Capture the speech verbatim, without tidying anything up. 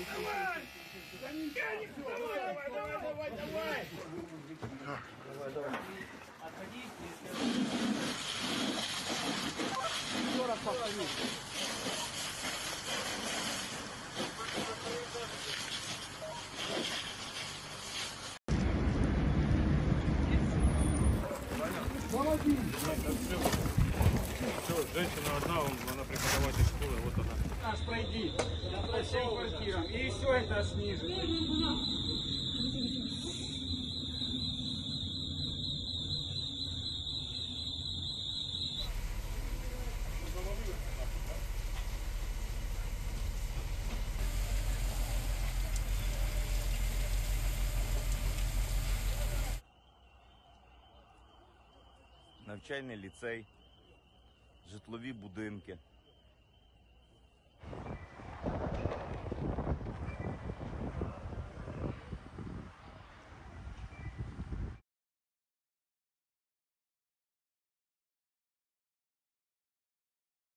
Давай! Давай, давай, давай, давай! Давай, давай. Отходи, еще раз повтори. Все, женщина одна, она преподаватель школы, вот она. Нас пройди по всем квартирам и все это снизу. Навчальний ліцей, житлові будинки.